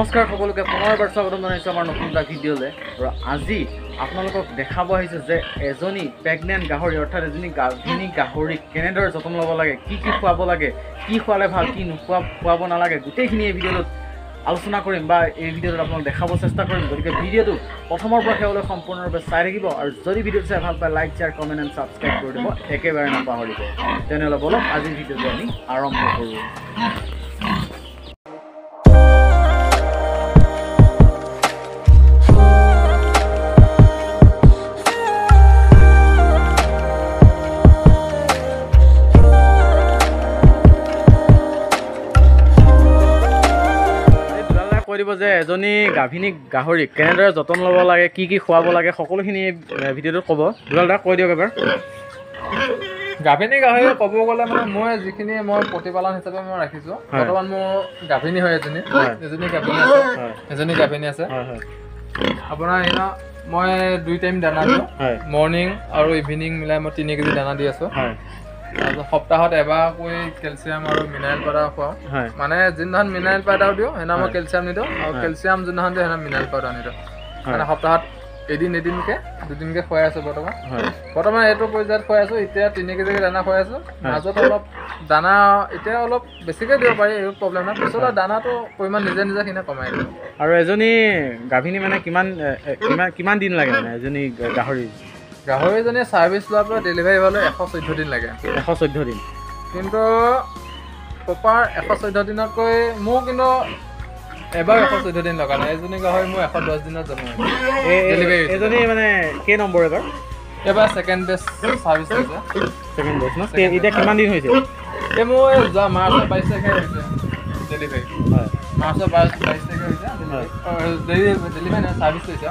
নমস্কাৰ সকলোকে পুনৰবাৰ স্বাগতম জনাইছো আমাৰ নতুন এটা ভিডিঅ'লে আৰু আজি আপোনালোকক দেখাব আহিছে যে এজনী প্ৰেগনেন্ট গাহৰি অৰ্থাৎ এজনী গাভিনী গাহৰি কেনেদৰে যতন ল'ব লাগে কি খুৱাব লাগে কি খোৱালে ভাল কি খুৱাব নালাগে গোটেইখিনি এই ভিডিঅ'ত আলোচনা কৰিম বা এই ভিডিঅ'ত আপোনালোক দেখাব চেষ্টা কৰিম গতিকে ভিডিঅ'টো প্ৰথমৰ পৰা শেষলৈ সম্পূৰ্ণৰূপে চাই থাকিব আৰু যদি ভিডিঅ'টো চাই ভাল পায় like share comment and subscribe কৰি দিব একেবাৰে নাপাহৰিব তেনেহ'লে বলক আজিৰ ভিডিঅ'টো আমি আৰম্ভ কৰোঁ কৈ দিব যে এজনী গাভিনী গাহৰি কেনেদৰে যতন ল'ব লাগে কি খুৱাব লাগে সকলোখিনি ভিডিঅ'টোত ক'ব দুলাল কৈ দিয়ক এবাৰ গাভিনী গাহৰি ক'ব গ'লে মানে মই যিখিনি মই প্ৰতিপালন হিচাপে মই ৰাখিছোঁ বৰ্তমান মোৰ গাভিনী হয় এজনী গাভিনী আছে আপোনাৰ এনে মই 2 টাইম দানা দিওঁ মৰ্ণিং আৰু ইভিনিং মিলাই মই 3 কেজি দানা দি আছোঁ তাৰপিছত সপ্তাহত এবাৰকৈ কেলছিয়াম আৰু মিনাৰেল পাউডাৰ খুৱাওঁ মানে যোনদিনাখন মিনাৰেল পাউডাৰ দিওঁ সেইদিনা মই কেলছিয়াম নিদিওঁ আৰু কেলছিয়াম যোনদিনাখন দিওঁ সেইদিনা মিনাৰেল পাউডাৰ নিদিওঁ মানে সপ্তাহত এদিনকৈ 2 খুৱাই আছোঁ বৰ্তমান এইটো পৰ্যায়ত খুৱাই আছোঁ এতিয়া 3 কেজি দানা খুৱাই আছোঁ মাজত অলপ দানা এতিয়া অলপ বেছিকৈ দিব পাৰি এইটো প্ৰব্লেম নাই পিছলৈ দানাটো পৰিমাণ নিজে সিনে কমাই দিওঁ আৰু এজনী গাভিনী মানে কিমান দিন লাগে মানে এজনী গাহৰিজনী ছাৰ্ভিচ লোৱাৰ পৰা ডেলিভাৰী হ'লে 114 দিন লাগে 114 দিন কিন্তু প্ৰপাৰ 114 দিনতকৈ মোৰ কিন্তু এবাৰ 114 দিন লগা নাই এজনী গাহৰি মোৰ 110 দিনত জন্ম হৈছে এজনী মানে কেই নম্বৰ এবাৰ ছেকেণ্ড বেষ্ট ছাৰ্ভিচ হৈছে ছেকেণ্ড বেষ্ট ন এতিয়া কিমান দিন হৈছে এই মোৰ যোৱা মাৰ্চৰ 22 তাৰিখে হৈছে ডেলিভাৰী হয় মাৰ্চৰ 22 তাৰিখে হৈছে ডেলিভাৰী নহয় ছাৰ্ভিচ হৈছে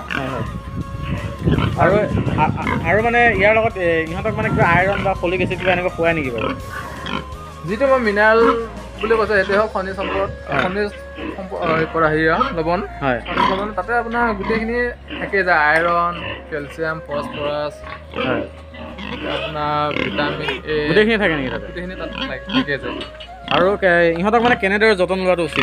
আৰু মানে ইয়াৰ লগত ইহঁতক মানে কিবা আইৰণ বা ফলিক এচিড কিবা এনেকুৱা খুৱাই নেকি বাৰু যিটো মই মিনাৰেল বুলি কৈছোঁ সেইটো হ'ল খনিজ সম্পদ পৰা হেৰিয়া লৱণ লৱণ তাতে আপোনাৰ গোটেইখিনি থাকেই যায় আইৰণ কেলছিয়াম ফচফৰাছ আপোনাৰ ভিটামিন এ গোটেইখিনি থাকে নেকি তাতে গোটেইখিনি তাত থাকে যায় আৰু ইহঁতক মানে কেনেদৰে যতন লোৱাটো উচিত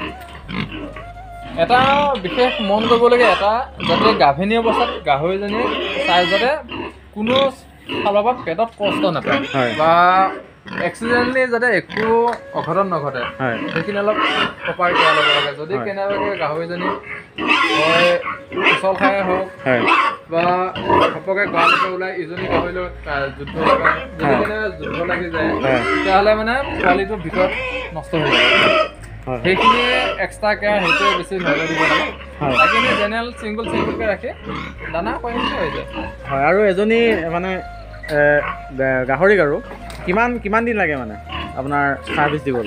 এটা বিশেষ মন কৰিবলগীয়া এটা যাতে গাভিনী অৱস্থাত গাহৰিজনীয়ে চাই যাতে কোনো ফালৰ পৰা পেটত কষ্ট নাপায় বা এক্সিডেণ্টলি যাতে একো অঘটন নঘটে সেইখিনি অলপ প্ৰপাৰ কেয়াৰ ল'ব লাগে যদি কেনেবাকৈ গাহৰিজনী হয় পিছল খাই হওক বা ঘপকৈ গঁৰালতে ওলাই ইজনী গাহৰি লগত যুদ্ধ লগাই যদি কেনেবাকৈ যুদ্ধ লাগি যায় তেতিয়াহ'লে মানে পোৱালিটোৰ ভিতৰত নষ্ট হৈ যায় সেইখিনি এক্সট্ৰা কেয়াৰ সেইটোৱে বেছি নজৰ দিব লাগে বাকীখিনি জেনেৰেল চিংগুলকৈ ৰাখি দানা খুৱাই হৈ যায় হয় আৰু এজনী মানে গাহৰিক আৰু কিমান দিন লাগে মানে আপোনাৰ ছাৰ্ভিচ দিবলৈ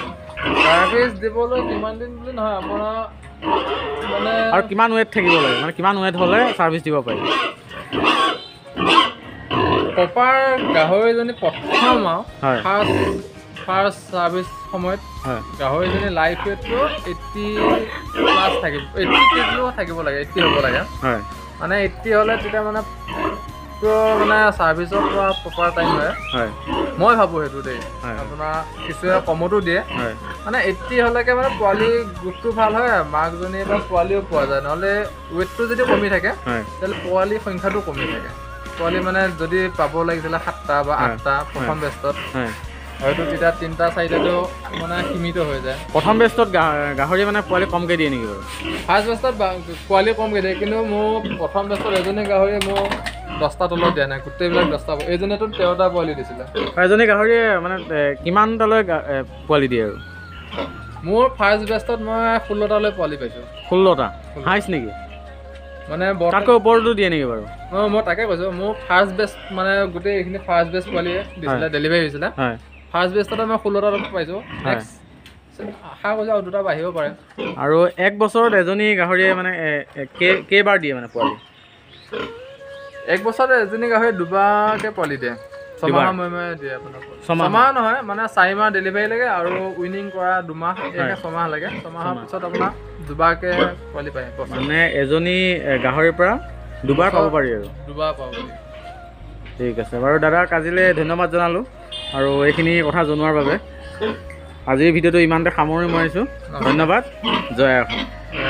কিমান দিন বুলি নহয় আপোনাৰ মানে আৰু কিমান ৱেট থাকিব লাগে মানে কিমান ৱেট হ'লে ছাৰ্ভিচ দিব পাৰি প্ৰপাৰ গাহৰিজনী প্ৰথম ফাৰ্ষ্ট ছাৰ্ভিচ সময়ত গাহৰিজনী লাইফ ৱেটটো 80+ থাকিব 80 কেজিও থাকিব লাগে 80 হ'ব লাগে মানে 80 হ'লে তেতিয়া মানে মানে ছাৰ্ভিচৰ পৰা প্ৰপাৰ টাইম হয় মই ভাবোঁ সেইটো দেই আপোনাৰ কিছুৱে কমতো দিয়ে মানে 80 হ'লেকে মানে পোৱালি গ্ৰোথটো ভাল হয় মাকজনী বা পোৱালিও পোৱা যায় নহ'লে ৱেটটো যদি কমি থাকে তেতিয়াহ'লে পোৱালিৰ সংখ্যাটো কমি থাকে পোৱালি মানে যদি পাব লাগিছিলে 7টা বা 8টা প্ৰথম বেষ্টত হয়তো তেতিয়া 3টা 4টাতো মানে সীমিত হৈ যায় প্ৰথম বেষ্টত গাহৰি মানে পোৱালি কমকৈ দিয়ে নেকি বাৰু ফাৰ্ষ্ট বেষ্টত পোৱালি কমকৈ দিয়ে কিন্তু মোৰ প্ৰথম বেষ্টত এজনী গাহৰিয়ে মোৰ 10টা তলত দিয়া নাই গোটেইবিলাক 10টা এইজনীতো 13টা পোৱালি দিছিলে এজনী গাহৰিয়ে মানে কিমানটালৈ পোৱালি দিয়ে আৰু মোৰ ফাৰ্ষ্ট বেষ্টত মই 16টালৈ পোৱালি পাইছোঁ 16টা হাইষ্ট নেকি মানে তাতকৈ ওপৰতো দিয়ে নেকি বাৰু মই তাকে কৈছোঁ মোৰ ফাৰ্ষ্ট বেষ্ট মানে গোটেই এইখিনি ফাৰ্ষ্ট বেষ্ট পোৱালিয়ে দিছিলে ডেলিভাৰী হৈছিলে ফাৰ্ষ্ট বেষ্টতে মই 16টা পাইছোঁ নেক্সট আশা কৰিছোঁ আৰু 2টা বাঢ়িব পাৰে আৰু 1 বছৰত এজনী গাহৰিয়ে মানে কেইবাৰ দিয়ে মানে পোৱালি 1 বছৰত এজনী গাহৰি 2বাৰকৈ পোৱালি দিয়ে 6 মাহৰ মূৰে দিয়ে আপোনাৰ 6 মাহ নহয় মানে 4 মাহ ডেলিভাৰী লাগে আৰু উইনিং কৰা 2 মাহ 6 মাহ লাগে 6 মাহৰ পিছত আপোনাৰ 2বাৰকৈ পোৱালি পায় মানে এজনী গাহৰিৰ পৰা 2বাৰ পাব পাৰি আৰু 2বাৰ পাব পাৰি ঠিক আছে বাৰু দাদা আজিলৈ ধন্যবাদ জনালোঁ আৰু এইখিনি কথা জনোৱাৰ বাবে আজিৰ ভিডিঅ'টো ইমানতে সামৰি মৰিছোঁ ধন্যবাদ জয় অসম